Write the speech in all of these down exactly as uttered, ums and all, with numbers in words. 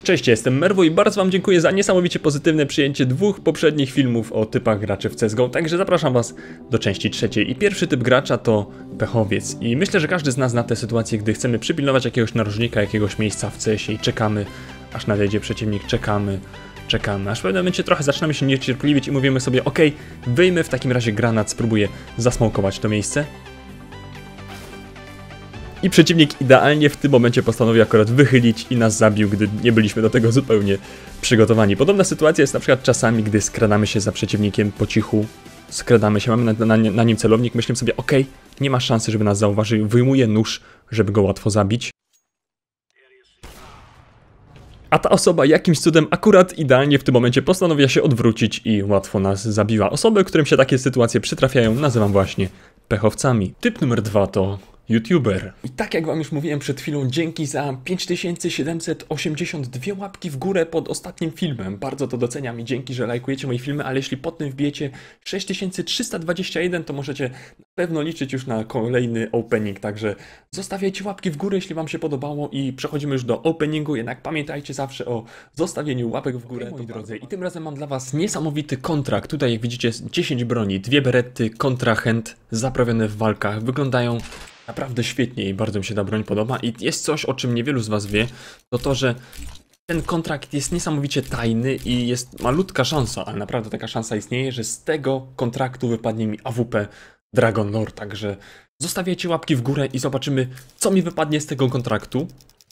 Cześć, jestem Merwo i bardzo wam dziękuję za niesamowicie pozytywne przyjęcie dwóch poprzednich filmów o typach graczy w C S G O, także zapraszam was do części trzeciej. I pierwszy typ gracza to pechowiec. I myślę, że każdy z nas zna tę sytuację, gdy chcemy przypilnować jakiegoś narożnika, jakiegoś miejsca w C S ie i czekamy, aż nadejdzie przeciwnik, czekamy, czekamy, aż w pewnym momencie trochę zaczynamy się niecierpliwić i mówimy sobie, ok, wyjmę w takim razie granat, spróbuję zasmokować to miejsce. I przeciwnik idealnie w tym momencie postanowił akurat wychylić i nas zabił, gdy nie byliśmy do tego zupełnie przygotowani. Podobna sytuacja jest na przykład czasami, gdy skradamy się za przeciwnikiem po cichu. Skradamy się, mamy na, na, na nim celownik, myślimy sobie, ok, nie ma szansy, żeby nas zauważył, wyjmuję nóż, żeby go łatwo zabić. A ta osoba jakimś cudem akurat idealnie w tym momencie postanowiła się odwrócić i łatwo nas zabiła. Osoby, którym się takie sytuacje przytrafiają, nazywam właśnie pechowcami. Typ numer dwa to YouTuber. I tak jak wam już mówiłem przed chwilą, dzięki za pięć tysięcy siedemset osiemdziesiąt dwie łapki w górę pod ostatnim filmem. Bardzo to doceniam i dzięki, że lajkujecie moje filmy, ale jeśli pod tym wbijecie sześć tysięcy trzysta dwadzieścia jeden, to możecie na pewno liczyć już na kolejny opening. Także zostawiajcie łapki w górę, jeśli wam się podobało i przechodzimy już do openingu. Jednak pamiętajcie zawsze o zostawieniu łapek w górę, moi drodzy. I tym razem mam dla was niesamowity kontrakt. Tutaj jak widzicie dziesięć broni, dwie berety, kontrahent, zaprawione w walkach. Wyglądają naprawdę świetnie i bardzo mi się ta broń podoba. I jest coś, o czym niewielu z was wie, to to, że ten kontrakt jest niesamowicie tajny i jest malutka szansa, ale naprawdę taka szansa istnieje, że z tego kontraktu wypadnie mi A W P Dragon Lord. Także zostawiajcie łapki w górę i zobaczymy, co mi wypadnie z tego kontraktu.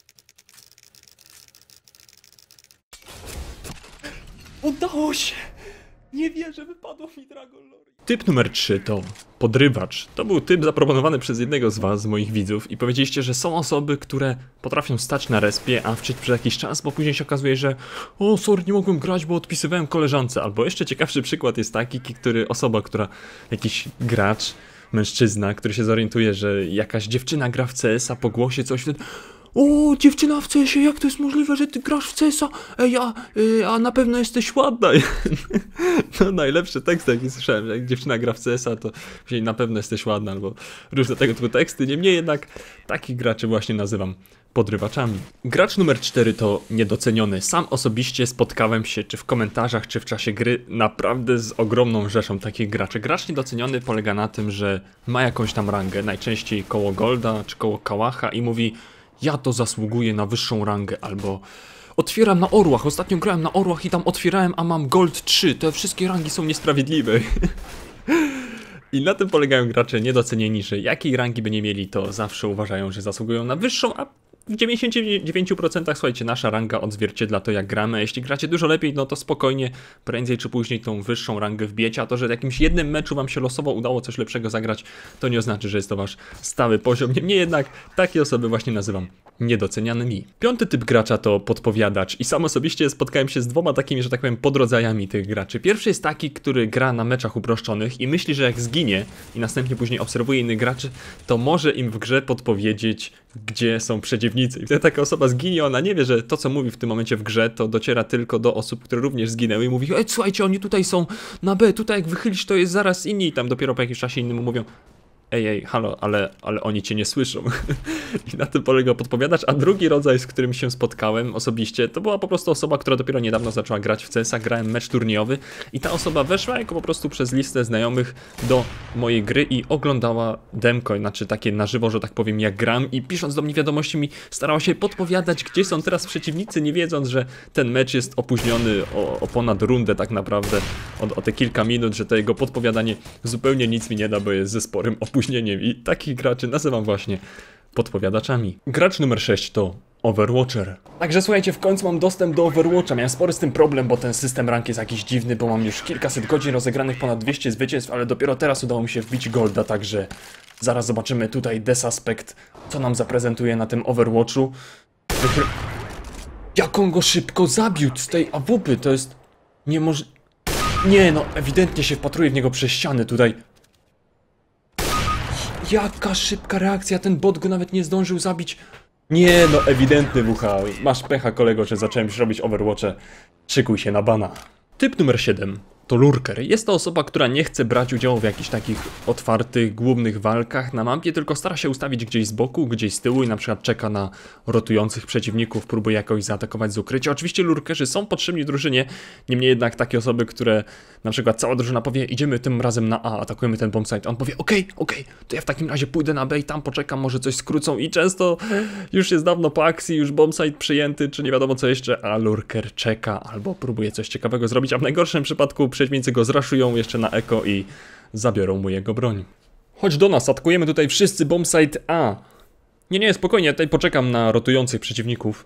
Udało się! Nie wierzę, wypadło mi Dragon Lord. Typ numer trzy to podrywacz. To był typ zaproponowany przez jednego z was, z moich widzów, i powiedzieliście, że są osoby, które potrafią stać na respie, a wczyć przez jakiś czas, bo później się okazuje, że o, sorry, nie mogłem grać, bo odpisywałem koleżance. Albo jeszcze ciekawszy przykład jest taki, który osoba, która, jakiś gracz, mężczyzna, który się zorientuje, że jakaś dziewczyna gra w C S a, po głosie coś wtedy: o, dziewczyna w C S ie, jak to jest możliwe, że ty grasz w C S a? Ej, a, y, a na pewno jesteś ładna. No najlepszy tekst, jaki słyszałem, że jak dziewczyna gra w C S a, to na pewno jesteś ładna, albo różne tego typu teksty. Niemniej jednak takich graczy właśnie nazywam podrywaczami. Gracz numer cztery to niedoceniony. Sam osobiście spotkałem się, czy w komentarzach, czy w czasie gry, naprawdę z ogromną rzeszą takich graczy. Gracz niedoceniony polega na tym, że ma jakąś tam rangę, najczęściej koło Golda, czy koło Kałacha, i mówi: ja to zasługuję na wyższą rangę, albo otwieram na orłach, ostatnio grałem na orłach i tam otwierałem, a mam gold trzy, te wszystkie rangi są niesprawiedliwe. I na tym polegają gracze niedocenieni, że jakiej rangi by nie mieli, to zawsze uważają, że zasługują na wyższą, a w dziewięćdziesięciu dziewięciu procentach, słuchajcie, nasza ranga odzwierciedla to, jak gramy. A jeśli gracie dużo lepiej, no to spokojnie, prędzej czy później tą wyższą rangę wbijecie. A to, że w jakimś jednym meczu wam się losowo udało coś lepszego zagrać, to nie oznacza, że jest to wasz stały poziom. Niemniej jednak takie osoby właśnie nazywam niedocenianymi. Piąty typ gracza to podpowiadacz. I sam osobiście spotkałem się z dwoma takimi, że tak powiem, podrodzajami tych graczy. Pierwszy jest taki, który gra na meczach uproszczonych i myśli, że jak zginie i następnie później obserwuje innych graczy, to może im w grze podpowiedzieć, gdzie są przeciwnicy. I wtedy taka osoba zginie, ona nie wie, że to, co mówi w tym momencie w grze, to dociera tylko do osób, które również zginęły, i mówi: ej, słuchajcie, oni tutaj są na B, tutaj jak wychylisz, to jest zaraz inni, i tam dopiero po jakimś czasie innemu mówią: ej, ej, halo, ale, ale oni cię nie słyszą. I na tym polega podpowiadacz. A drugi rodzaj, z którym się spotkałem osobiście, to była po prostu osoba, która dopiero niedawno zaczęła grać w C S a, grałem mecz turniejowy, i ta osoba weszła jako po prostu przez listę znajomych do mojej gry i oglądała demko, znaczy takie na żywo, że tak powiem, jak gram, i pisząc do mnie wiadomości mi starała się podpowiadać, gdzie są teraz przeciwnicy, nie wiedząc, że ten mecz jest opóźniony o, o ponad rundę tak naprawdę, o, o te kilka minut, że to jego podpowiadanie zupełnie nic mi nie da, bo jest ze sporym opóźnieniem. I takich graczy nazywam właśnie podpowiadaczami. Gracz numer sześć to Overwatcher. Także słuchajcie, w końcu mam dostęp do Overwatcha. Miałem spory z tym problem, bo ten system rank jest jakiś dziwny, bo mam już kilkaset godzin rozegranych, ponad dwieście zwycięstw, ale dopiero teraz udało mi się wbić Golda, także zaraz zobaczymy tutaj The Suspect, co nam zaprezentuje na tym Overwatchu. Jak on go szybko zabił z tej A W P, to jest niemożliwe. Nie no, ewidentnie się wpatruje w niego przez ściany tutaj. Jaka szybka reakcja, ten bot go nawet nie zdążył zabić. Nie no, ewidentny W H. Masz pecha, kolego, że zacząłem już robić Overwatche. Szykuj się na bana. Typ numer siedem To lurker. Jest to osoba, która nie chce brać udziału w jakichś takich otwartych, głównych walkach na mapie, tylko stara się ustawić gdzieś z boku, gdzieś z tyłu i na przykład czeka na rotujących przeciwników, próbuje jakoś zaatakować z ukrycia. Oczywiście lurkerzy są potrzebni drużynie, niemniej jednak takie osoby, które na przykład cała drużyna powie, idziemy tym razem na A, atakujemy ten bombsite, on powie, okej, okay, okej, okay, to ja w takim razie pójdę na B i tam poczekam, może coś skrócą i często już jest dawno po akcji, już bombsite przyjęty, czy nie wiadomo co jeszcze, a lurker czeka albo próbuje coś ciekawego zrobić, a w najgorszym przypadku przeciwnicy go zraszują jeszcze na eko i zabiorą mu jego broń. Chodź do nas, atakujemy tutaj wszyscy bombsite A. Nie, nie, spokojnie, tutaj poczekam na rotujących przeciwników.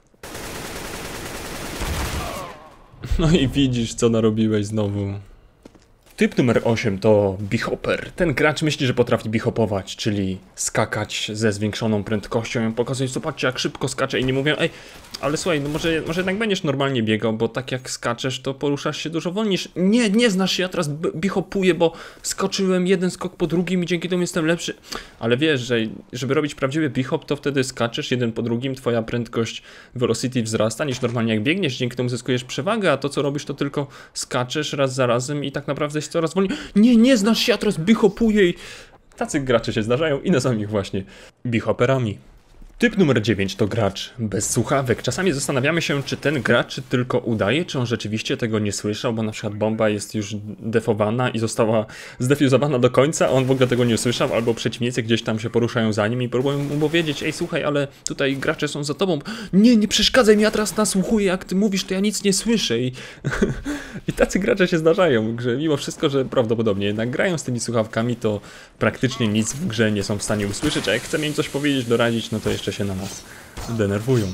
No i widzisz, co narobiłeś znowu. Typ numer osiem to bihopper. Ten gracz myśli, że potrafi bihopować, czyli skakać ze zwiększoną prędkością. Pokazuje, zobaczcie jak szybko skacze i nie mówią, ej, ale słuchaj, no może, może jednak będziesz normalnie biegał, bo tak jak skaczesz, to poruszasz się dużo wolniej. Nie, nie znasz się, ja teraz bihopuję, bo skoczyłem jeden skok po drugim i dzięki temu jestem lepszy. Ale wiesz, że żeby robić prawdziwy bihop, to wtedy skaczesz jeden po drugim, twoja prędkość velocity wzrasta niż normalnie jak biegniesz, dzięki temu zyskujesz przewagę, a to co robisz, to tylko skaczesz raz za razem i tak naprawdę jest coraz wolniej. Nie, nie znasz się, ja teraz bihopuję i... Tacy gracze się zdarzają i nazywam ich właśnie bihopperami. Typ numer dziewięć to gracz bez słuchawek. Czasami zastanawiamy się, czy ten gracz tylko udaje, czy on rzeczywiście tego nie słyszał, bo na przykład bomba jest już defowana i została zdefuzowana do końca, a on w ogóle tego nie słyszał, albo przeciwnicy gdzieś tam się poruszają za nim i próbują mu powiedzieć, ej słuchaj, ale tutaj gracze są za tobą. Nie, nie przeszkadzaj mi, ja teraz nasłuchuję, jak ty mówisz, to ja nic nie słyszę. I, I tacy gracze się zdarzają w grze, mimo wszystko, że prawdopodobnie jednak grają z tymi słuchawkami, to praktycznie nic w grze nie są w stanie usłyszeć, a jak chcemy im coś powiedzieć, doradzić, no to jeszcze się na nas denerwują.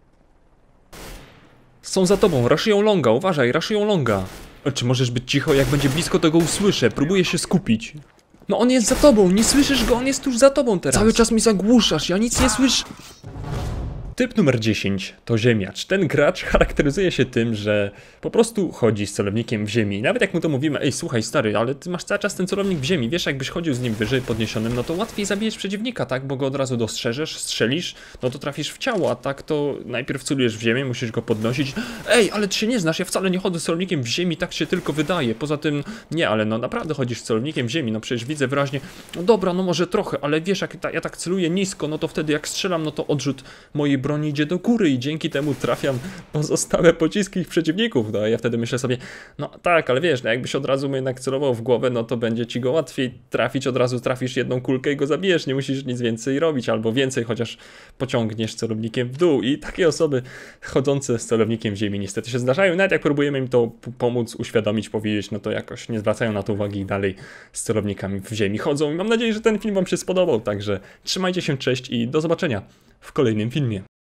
Są za tobą, raszują longa, uważaj, raszują longa. Czy możesz być cicho, jak będzie blisko, to go usłyszę, próbuję się skupić. No on jest za tobą, nie słyszysz go, on jest tuż za tobą teraz. Cały czas mi zagłuszasz, ja nic nie słyszę. Typ numer dziesięć to ziemiacz. Ten gracz charakteryzuje się tym, że po prostu chodzi z celownikiem w ziemi. Nawet jak mu to mówimy, ej słuchaj stary, ale ty masz cały czas ten celownik w ziemi, wiesz jakbyś chodził z nim wyżej podniesionym, no to łatwiej zabijesz przeciwnika, tak? Bo go od razu dostrzeżesz, strzelisz, no to trafisz w ciało, a tak to najpierw celujesz w ziemię, musisz go podnosić. Ej, ale ty się nie znasz, ja wcale nie chodzę z celownikiem w ziemi, tak się tylko wydaje. Poza tym, nie, ale no naprawdę chodzisz z celownikiem w ziemi, no przecież widzę wyraźnie, no dobra, no może trochę, ale wiesz jak ta, ja tak celuję nisko, no to wtedy jak strzelam, no to odrzut mojej broni idzie do góry i dzięki temu trafiam pozostałe pociski ich przeciwników. No a ja wtedy myślę sobie, no tak, ale wiesz, no jakbyś od razu mu jednak celował w głowę, no to będzie ci go łatwiej trafić, od razu trafisz jedną kulkę i go zabijesz, nie musisz nic więcej robić, albo więcej, chociaż pociągniesz celownikiem w dół i takie osoby chodzące z celownikiem w ziemi niestety się zdarzają, nawet jak próbujemy im to pomóc, uświadomić, powiedzieć, no to jakoś nie zwracają na to uwagi i dalej z celownikami w ziemi chodzą i mam nadzieję, że ten film wam się spodobał, także trzymajcie się, cześć i do zobaczenia w kolejnym filmie.